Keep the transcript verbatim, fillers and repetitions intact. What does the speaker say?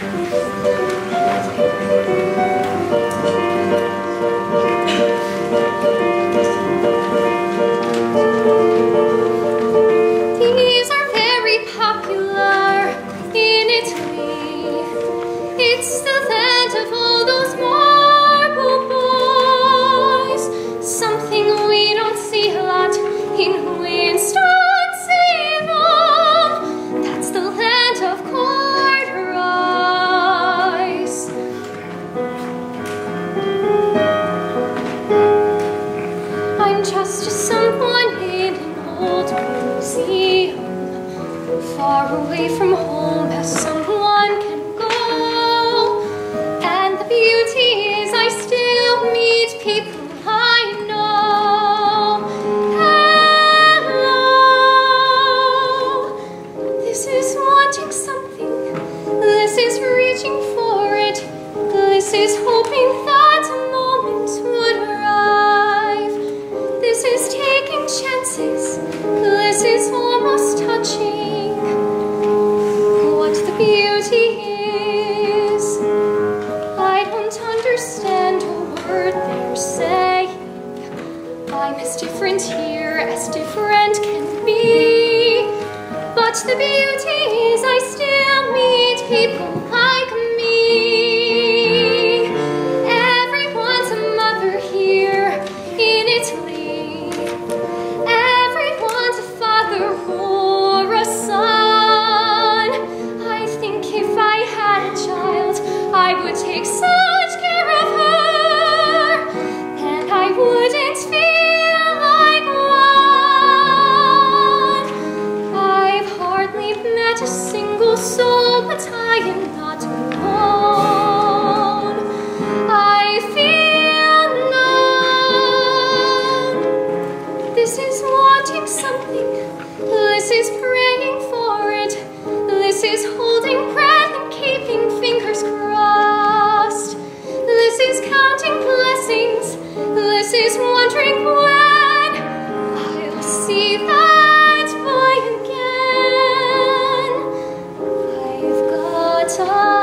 It's the land of all those marble boys, something we don't see a lot in Winston-Salem. That's the land of corduroys. I'm just someone in an old museum, far away from home as someone can. I still meet people I know. Hello. This is wanting something. This is reaching for it. This is hoping that a moment would arrive. This is taking chances. This is almost touching what the beauty is. Understand a word they're saying. I'm as different here as different can be, but the beauty is I still meet people like me. Everyone's a mother here in Italy. Everyone's a father or a son. I think if I had a child, I would take some wouldn't feel like one. I've hardly met a single soul, but I am not alone. I feel numb. This is wanting something. This is praying for it. This is holding breath and keeping fingers crossed. This is counting blessings. This is wondering when I'll see that boy again. I've got a